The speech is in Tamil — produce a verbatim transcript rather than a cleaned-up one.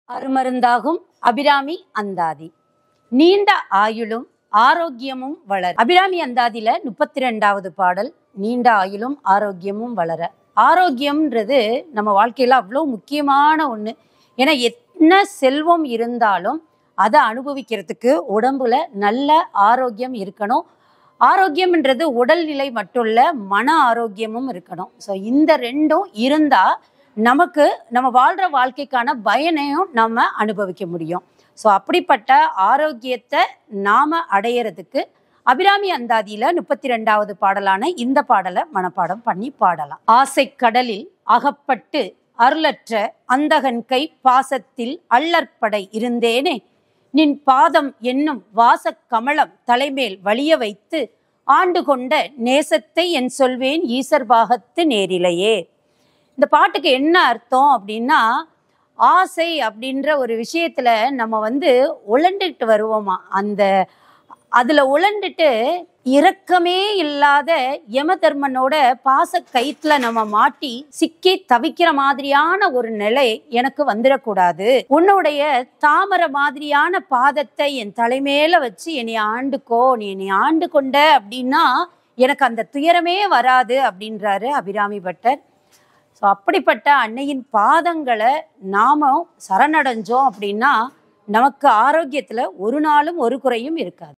அருமருந்தாகும் அபிராமி அந்தாதி. நீண்ட ஆயுளும் ஆரோக்கியமும் வளர. அபிராமி அந்தாதியில முப்பத்தி ரெண்டாவது பாடல். நீண்ட ஆயுளும் ஆரோக்கியமும் வளர. ஆரோக்கியம்ன்றது நம்ம வாழ்க்கையில அவ்வளோ முக்கியமான ஒண்ணு. ஏன்னா என்ன செல்வம் இருந்தாலும் அதை அனுபவிக்கிறதுக்கு உடம்புல நல்ல ஆரோக்கியம் இருக்கணும். ஆரோக்கியம்ன்றது உடல்நிலை மட்டும் இல்ல, மன ஆரோக்கியமும் இருக்கணும். ஸோ இந்த ரெண்டும் இருந்தா நமக்கு நம்ம வாழ்ற வாழ்க்கைக்கான பயனையும் நம்ம அனுபவிக்க முடியும். ஸோ அப்படிப்பட்ட ஆரோக்கியத்தை நாம அடையிறதுக்கு அபிராமி அந்தாதியில முப்பத்தி ரெண்டாவது பாடலான இந்த பாடலை மனப்பாடம் பண்ணி பாடலாம். ஆசை கடலில் அகப்பட்டு அருளற்ற அந்தகன் கை பாசத்தில் அல்லற்படை இருந்தேனே, நின் பாதம் என்னும் வாசக் கமலம் தலைமேல் வலிய வைத்து ஆண்டு கொண்ட நேசத்தை என் சொல்வேன் ஈசர் பாகத்து நேரிலையே. இந்த பாட்டுக்கு என்ன அர்த்தம் அப்படின்னா, ஆசை அப்படின்ற ஒரு விஷயத்துல நம்ம வந்து உழண்டுட்டு வருவோமா, அந்த அதுல உழண்டுட்டு இரக்கமே இல்லாத யம தர்மனோட பாச கயிற்றுல நம்ம மாட்டி சிக்கி தவிக்கிற மாதிரியான ஒரு நிலை எனக்கு வந்துடக்கூடாது. உன்னுடைய தாமரை மாதிரியான பாதத்தை என் தலைமையில வச்சு என்னை ஆண்டுக்கோ, நீ என்னை ஆண்டு கொண்ட அப்படின்னா எனக்கு அந்த துயரமே வராது அப்படின்றாரு அபிராமி பட்டர். ஸோ அப்படிப்பட்ட அன்னையின் பாதங்களை நாம சரணடைஞ்சோம் அப்படின்னா நமக்கு ஆரோக்கியத்துல ஒரு நாளும் ஒரு குறையும் இருக்காது.